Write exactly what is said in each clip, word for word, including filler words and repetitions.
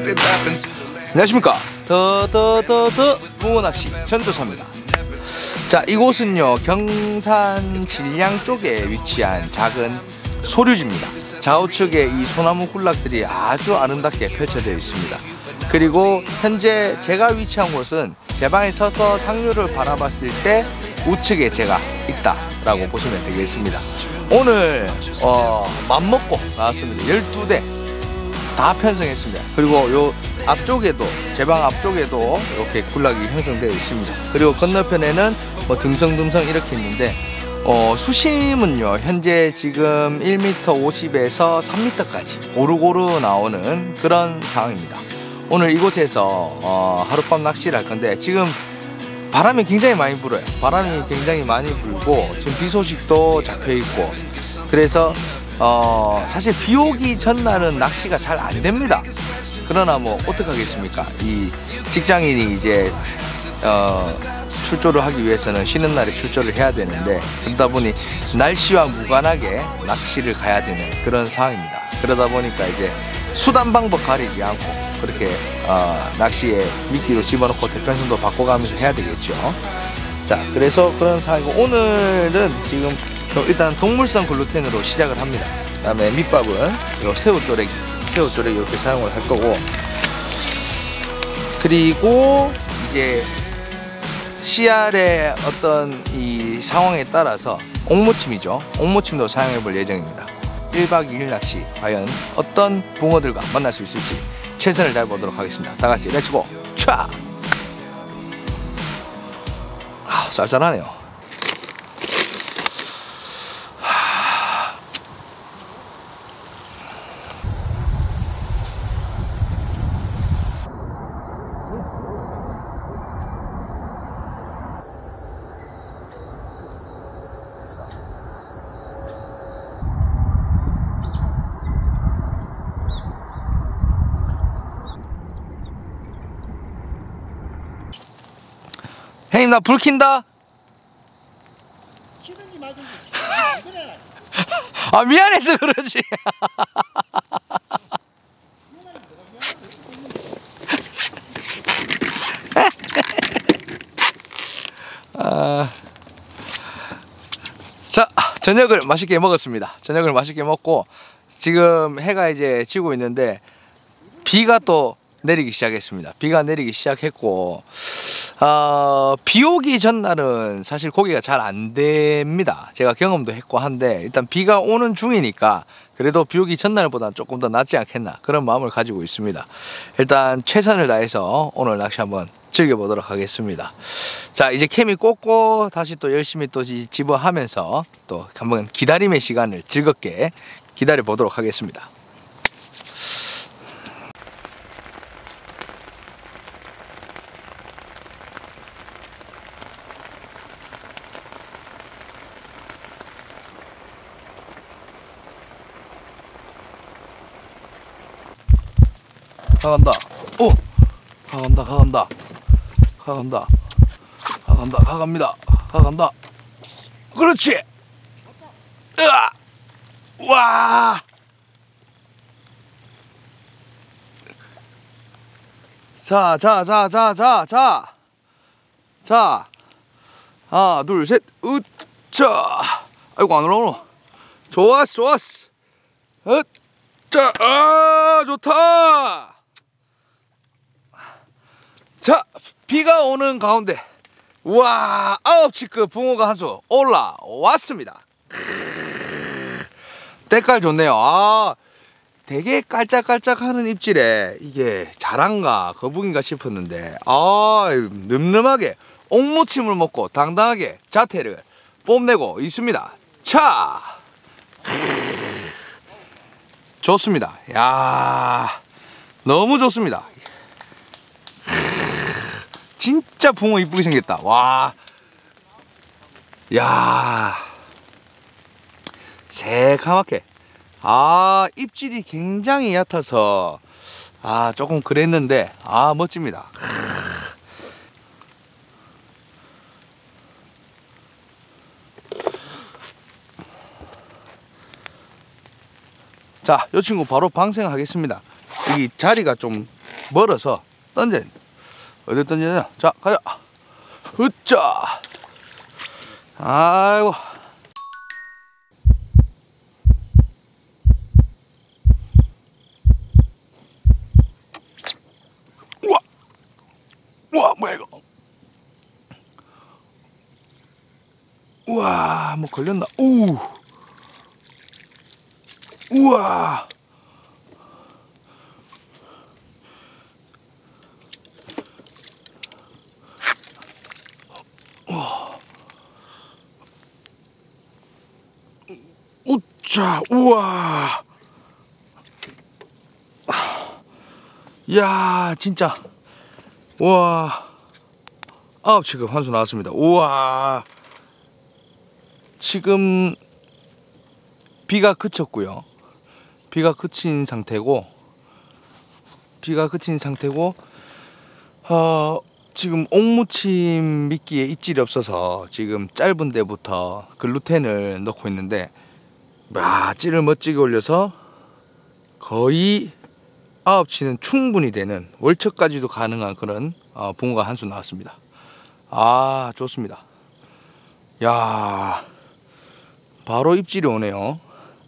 안녕하십니까. 더더더더 붕어낚시 전도사입니다. 자, 이곳은요 경산 진량 쪽에 위치한 작은 소류지입니다. 좌우측에 이 소나무 군락들이 아주 아름답게 펼쳐져 있습니다. 그리고 현재 제가 위치한 곳은 제 방에 서서 상류를 바라봤을 때 우측에 제가 있다라고 보시면 되겠습니다. 오늘 어, 맘먹고 나왔습니다. 열두 대 다 편성했습니다. 그리고 요 앞쪽에도, 제 방 앞쪽에도 이렇게 군락이 형성되어 있습니다. 그리고 건너편에는 뭐 듬성듬성 이렇게 있는데 어, 수심은요 현재 지금 일 미터 오십에서 삼 미터까지 고루고루 나오는 그런 상황입니다. 오늘 이곳에서 어, 하룻밤 낚시를 할 건데 지금 바람이 굉장히 많이 불어요. 바람이 굉장히 많이 불고 지금 비 소식도 잡혀 있고, 그래서 어, 사실 비 오기 전날은 낚시가 잘 안 됩니다. 그러나 뭐 어떡하겠습니까? 이 직장인이 이제 어, 출조를 하기 위해서는 쉬는 날에 출조를 해야 되는데, 그러다 보니 날씨와 무관하게 낚시를 가야 되는 그런 상황입니다. 그러다 보니까 이제 수단 방법 가리지 않고 그렇게 어, 낚시에 미끼도 집어넣고 대편성도 바꿔가면서 해야 되겠죠. 자, 그래서 그런 상황이고, 오늘은 지금 일단 동물성 글루텐으로 시작을 합니다. 그 다음에 밑밥은 요 새우 쪼래기, 새우 쪼래기 이렇게 사용을 할 거고, 그리고 이제 씨알의 어떤 이 상황에 따라서 옥무침이죠. 옥무침도 사용해 볼 예정입니다. 일 박 이 일 낚시 과연 어떤 붕어들과 만날 수 있을지 최선을 다해 보도록 하겠습니다. 다 같이 렛츠고 촤! 아, 쌀쌀하네요. 형님, 나 불 킨다. 키든지 말든지 이거네. 아, 미안해서 그러지. 아, 자, 저녁을 맛있게 먹었습니다. 저녁을 맛있게 먹고 지금 해가 이제 지고 있는데 비가 또 내리기 시작했습니다. 비가 내리기 시작했고 어, 비 오기 전날은 사실 고기가 잘 안 됩니다. 제가 경험도 했고 한데, 일단 비가 오는 중이니까 그래도 비 오기 전날보다 조금 더 낫지 않겠나 그런 마음을 가지고 있습니다. 일단 최선을 다해서 오늘 낚시 한번 즐겨보도록 하겠습니다. 자, 이제 케미 꽂고 다시 또 열심히 또 집어하면서 또 한번 기다림의 시간을 즐겁게 기다려 보도록 하겠습니다. 가간다. 오! 가간다, 가간다. 가간다. 가간다, 가갑니다. 가간다. 그렇지! 으아! 와! 자, 자, 자, 자, 자, 자. 자. 하나, 둘, 셋. 으짜! 아이고, 안 올라오노. 좋았어, 좋았어. 으짜! 아, 좋다! 자, 비가 오는 가운데 우와, 아홉치급 붕어가 한 수 올라왔습니다. 때깔 좋네요. 아, 되게 깔짝깔짝하는 입질에 이게 자란가 거북인가 싶었는데, 아, 늠름하게 옥무침을 먹고 당당하게 자태를 뽐내고 있습니다. 차, 좋습니다. 야, 너무 좋습니다. 진짜 붕어 이쁘게 생겼다. 와, 야, 새카맣게. 아, 입질이 굉장히 얕아서 아 조금 그랬는데 아 멋집니다. 자, 이 친구 바로 방생하겠습니다. 이 자리가 좀 멀어서 던져. 어디 던져야 되나? 자, 가자. 으짜. 아이고. 우와. 우와, 뭐야 이거. 우와, 뭐 걸렸나? 우. 우와. 우짜, 우와. 야, 진짜. 와. 아홉 치급 한 수 나왔습니다. 우와. 지금 비가 그쳤고요. 비가 그친 상태고, 비가 그친 상태고, 어, 지금 옥무침 미끼에 입질이 없어서 지금 짧은 데부터 글루텐을 넣고 있는데, 야, 찌를 멋지게 올려서 거의 아홉 치는 충분히 되는 월척까지도 가능한 그런 어, 붕어가 한 수 나왔습니다. 아, 좋습니다. 야, 바로 입질이 오네요.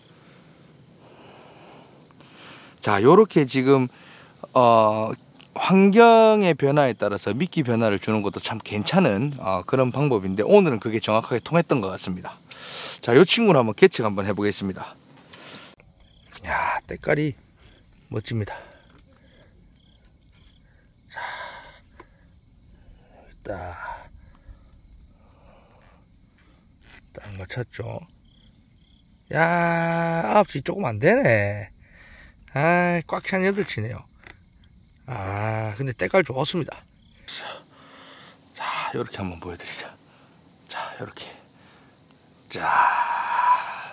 자, 요렇게 지금 어, 환경의 변화에 따라서 미끼 변화를 주는 것도 참 괜찮은 어, 그런 방법인데, 오늘은 그게 정확하게 통했던 것 같습니다. 자, 요 친구를 한번 개척 한번 해보겠습니다. 야, 때깔이 멋집니다. 자, 딱, 딱 맞췄죠. 야, 아홉 시 조금 안 되네. 아, 꽉 찬 여덟 치네요. 아, 근데 때깔 좋았습니다. 자, 요렇게 한번 보여드리자. 자, 요렇게. 자,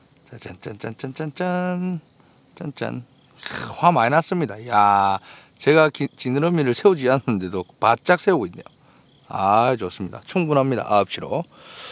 짠짠짠짠짠짠, 짠짠. 화 많이 났습니다. 야, 제가 기, 지느러미를 세우지 않았는데도 바짝 세우고 있네요. 아, 좋습니다. 충분합니다. 아홉 시로.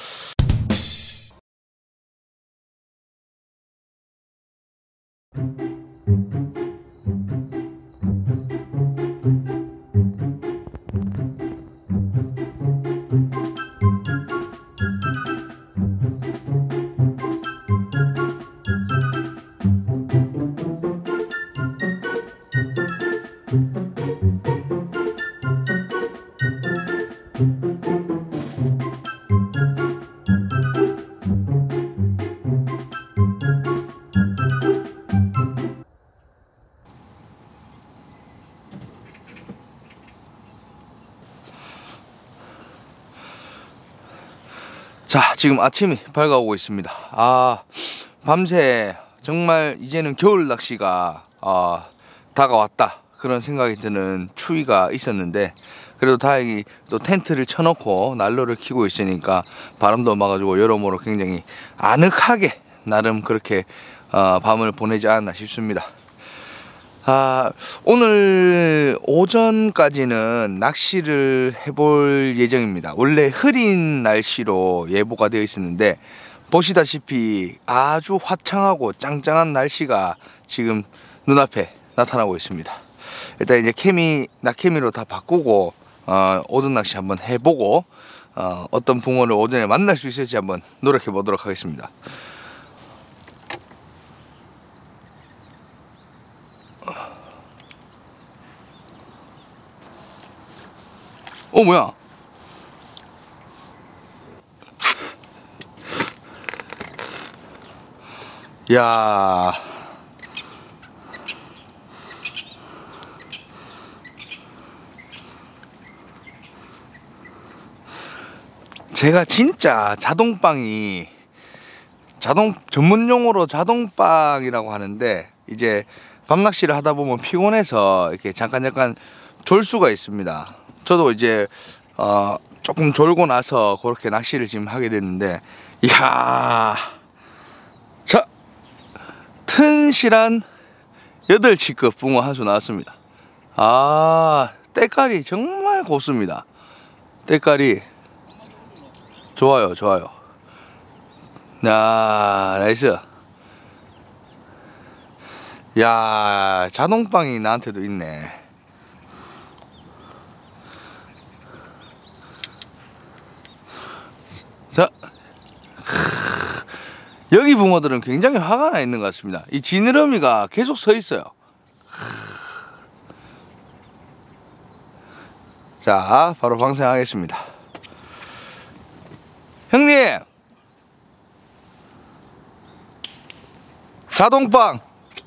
자, 지금 아침이 밝아오고 있습니다. 아, 밤새 정말 이제는 겨울 낚시가 어, 다가왔다, 그런 생각이 드는 추위가 있었는데, 그래도 다행히 또 텐트를 쳐놓고 난로를 켜고 있으니까 바람도 막아주고 여러모로 굉장히 아늑하게 나름 그렇게 어, 밤을 보내지 않았나 싶습니다. 아, 오늘 오전까지는 낚시를 해볼 예정입니다. 원래 흐린 날씨로 예보가 되어 있었는데, 보시다시피 아주 화창하고 짱짱한 날씨가 지금 눈앞에 나타나고 있습니다. 일단 이제 케미, 낙케미로 다 바꾸고 어, 오전 낚시 한번 해보고 어, 어떤 붕어를 오전에 만날 수 있을지 한번 노력해 보도록 하겠습니다. 어, 뭐야? 야, 제가 진짜 자동빵이, 자동 전문 용어로 자동빵이라고 하는데, 이제 밤낚시를 하다 보면 피곤해서 이렇게 잠깐 잠깐 졸 수가 있습니다. 저도 이제 어 조금 졸고 나서 그렇게 낚시를 지금 하게 됐는데, 이야, 자, 튼실한 여덟 치급 붕어 한 수 나왔습니다. 아, 때깔이 정말 곱습니다. 때깔이 좋아요, 좋아요. 야, 나이스. 야, 자동빵이 나한테도 있네. 여기 붕어들은 굉장히 화가 나 있는 것 같습니다. 이 지느러미가 계속 서 있어요. 자, 바로 방생하겠습니다. 형님, 자동빵.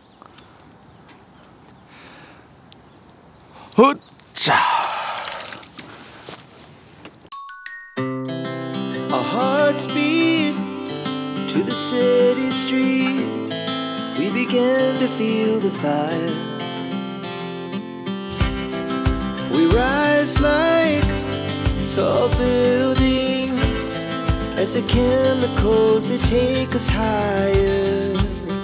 헛자. Our hearts beat to the city streets. We began to feel the fire. We rise like tall buildings as the chemicals they take us higher.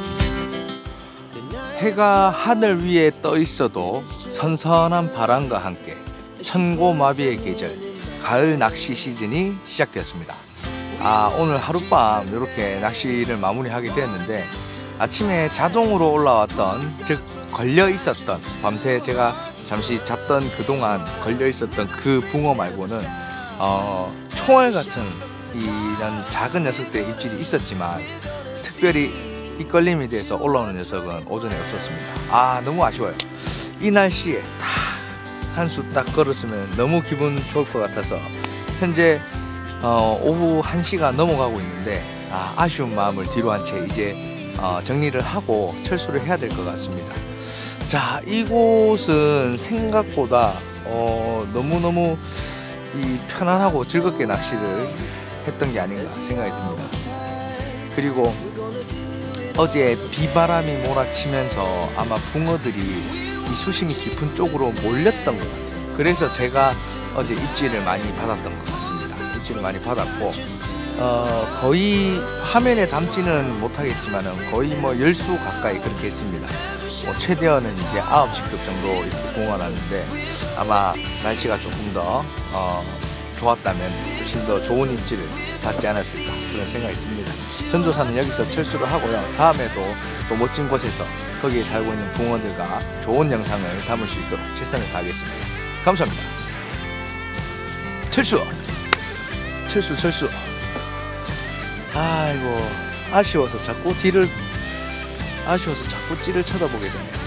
해가 하늘 위에 떠 있어도 선선한 바람과 함께 천고마비의 계절, 가을 낚시 시즌이 시작되었습니다. 아, 오늘 하룻밤 이렇게 낚시를 마무리하게 되었는데, 아침에 자동으로 올라왔던, 즉 걸려 있었던, 밤새 제가 잠시 잤던 그동안 걸려 있었던 그 붕어 말고는 어, 총알 같은 이런 작은 녀석들의 입질이 있었지만 특별히 입걸림이 돼서 올라오는 녀석은 오전에 없었습니다. 아, 너무 아쉬워요. 이 날씨에 한 수 딱 걸었으면 너무 기분 좋을 것 같아서 현재 어, 오후 한 시가 넘어가고 있는데, 아, 아쉬운 마음을 뒤로 한 채 이제 어, 정리를 하고 철수를 해야 될 것 같습니다. 자, 이곳은 생각보다 어, 너무너무 이 편안하고 즐겁게 낚시를 했던 게 아닌가 생각이 듭니다. 그리고 어제 비바람이 몰아치면서 아마 붕어들이 이 수심이 깊은 쪽으로 몰렸던 것 같아요. 그래서 제가 어제 입질을 많이 받았던 것 같습니다. 입질을 많이 받았고 어, 거의 화면에 담지는 못하겠지만은 거의 뭐 열 수 가까이 그렇게 했습니다. 뭐 최대어는 이제 아홉 시급 정도 이렇게 붕어가 났는데, 아마 날씨가 조금 더 어, 좋았다면 훨씬 더 좋은 입질을 받지 않았을까 그런 생각이 듭니다. 전조사는 여기서 철수를 하고요. 다음에도 또 멋진 곳에서 거기에 살고 있는 붕어들과 좋은 영상을 담을 수 있도록 최선을 다하겠습니다. 감사합니다. 철수! 철수 철수. 아이고, 아쉬워서 자꾸 뒤를 아쉬워서 자꾸 찌를 쳐다보게 되네요.